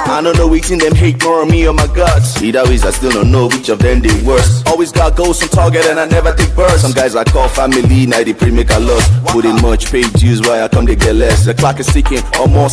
I don't know waiting them hate more on me or my guts. Either ways I still don't know which of them they worse. Always got goals on target and I never take bursts. Some guys I call family, now they pray make a loss. Put in much, pay dues, why I come they get less. The clock is ticking, or more.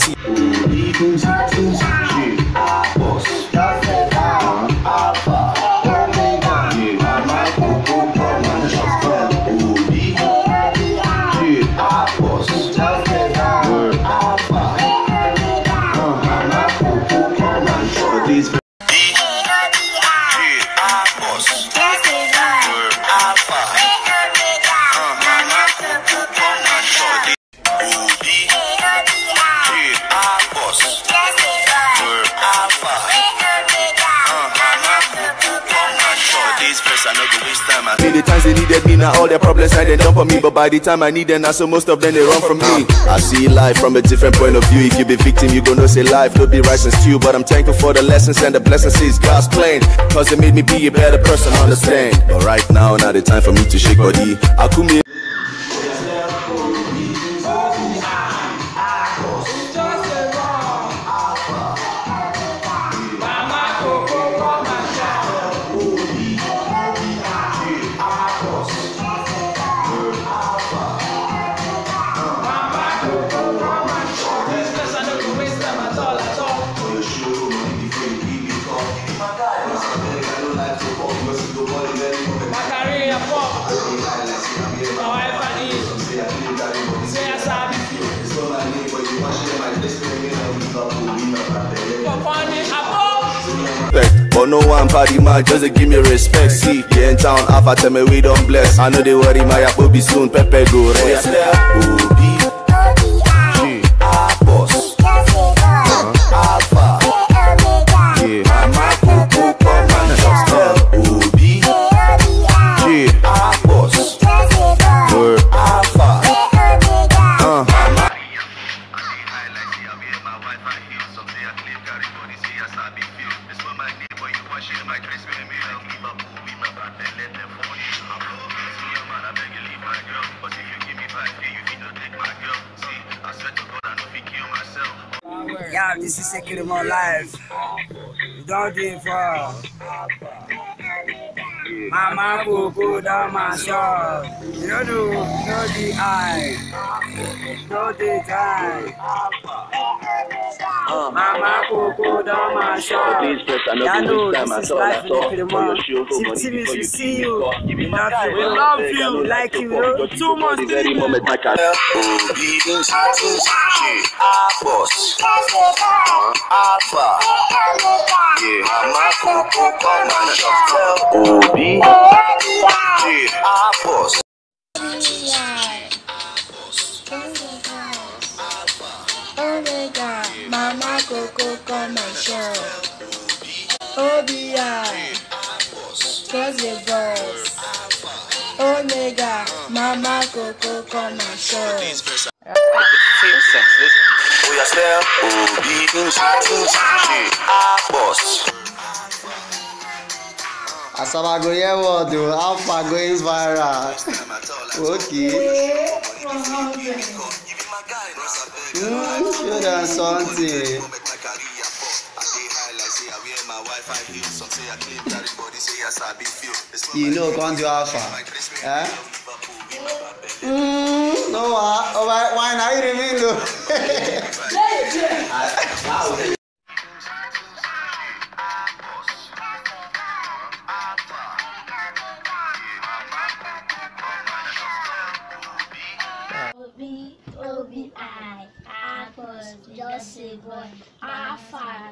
The times they needed me, now all their problems and they dump on me. But by the time I need them, now so most of them they run from me. I see life from a different point of view. If you be victim, you gonna say life don't be rice and stew. But I'm thankful for the lessons and the blessings is God's plan, cause it made me be a better person, understand. But right now, not the time for me to shake body. I could be but no one party man, just to give me respect. See, yeah, in town, Alpha tell me we don't bless. I know they worry, my app will be soon, Pepe go rest. Obi, boss, Alpha, yeah, Mama Coco, come and just tell. Obi, boss, Alpha, Yeah, this is Secret of My Life. You don't do it for Mama Coco down my shop. You don't do the eye, no the time. Mama Coco down my shop. Yeah, no, this is life in the Kidman. See me, we see you. We love you, we like you. Too much. boss, Alpha, yeah, Mama Coco, come and just tell. Obi, boss. Omega, Mama Coco, come and show. OBI, trust the boss. Omega, Mama Coco, come and show. We are still boss. Asaba go here what do Alpha going viral. Okay. Show them something. You know, can't do Alpha. Eh? No, why now you remain though? OBI, Apples, just a boy, Alpha,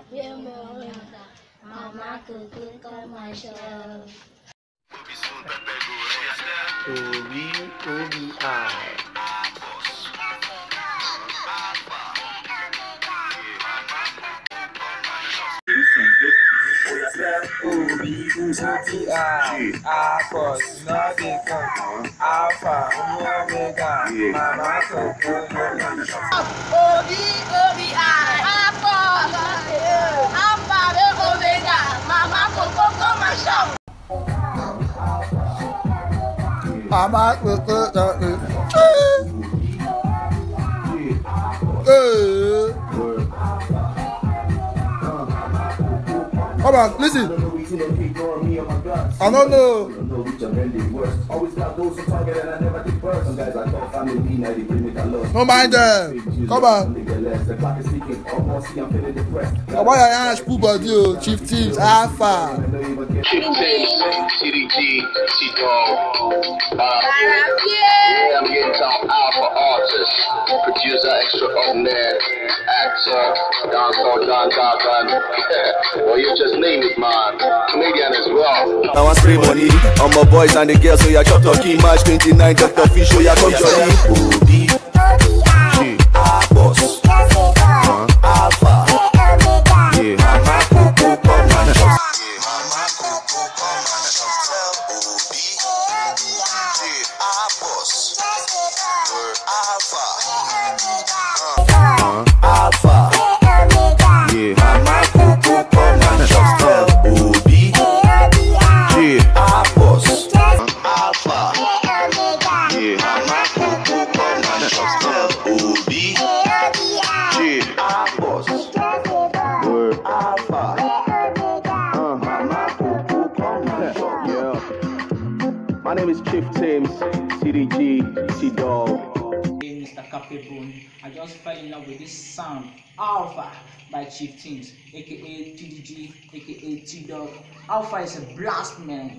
Mama Coco, come and show. OBI. Apples, no they come. Alpha, Omega, Mama Coco, OBI, Apples, Alpha, Omega, Mama Coco, come and show. Mama Coco, Come on, listen. I don't know. No mind them. Come on. Why I ask who but you, Chief Teams, Alpha. Chief Teams, CDG, C-Dog. Yeah, I'm getting some Alpha artist, producer extraordinaire, actor, dancehall, Don. Well, you just name it, man. Comedian as well. Now I spray money on my boys and the girls, so ya chop turkey. March 29, Dr. Fish, show ya come Johnny. Boss. Alpha. Yeah. Mama Coco, come and chop. Mama Coco, come and chop. Boss. Alpha. Alpha. Yeah. Mama Coco, come and chop. Obi. Yeah. Boss. Alpha. Yeah. Mama Coco, come and chop. Obi. Yeah. Boss. Alpha. Mama Coco, come and chop. Yeah. My name is Chief Teams, CDG, C-Dog. Mr. Capable, I just fell in love with this sound, Alpha by Chief Teams, aka TDG, aka T-Dog. Alpha is a blast, man.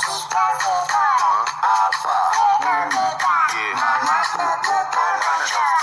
Alpha.